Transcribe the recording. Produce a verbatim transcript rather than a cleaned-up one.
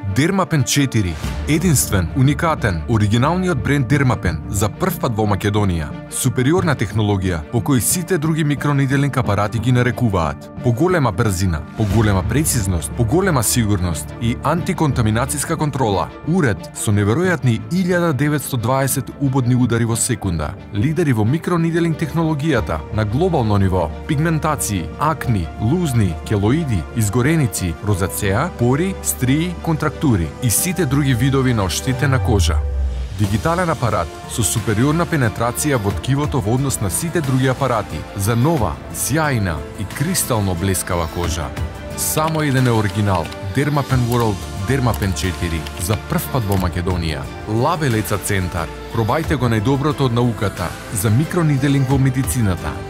Dermapen четири. Единствен, уникатен, оригиналниот бренд Dermapen за прв пат во Македонија. Супериорна технологија по кој сите други микрониделинг апарати ги нарекуваат. Поголема брзина, поголема прецизност, поголема сигурност и антиконтаминацијска контрола. Уред со неверојатни илјада деветсто дваесет убодни удари во секунда. Лидери во микрониделинг технологијата на глобално ниво. Пигментации, акни, лузни, келоиди, изгореници, розацеа, пори, стрии, контрактури и сите други видови на оштетена кожа. Дигитален апарат со супериорна пенетрација во ткивото во однос на сите други апарати за нова, сјајна и кристално блескава кожа. Само еден е оригинал, Dermapen World Dermapen четири, за прв пат во Македонија. Лабелеца центар, пробајте го најдоброто од науката за микрониделинг во медицината.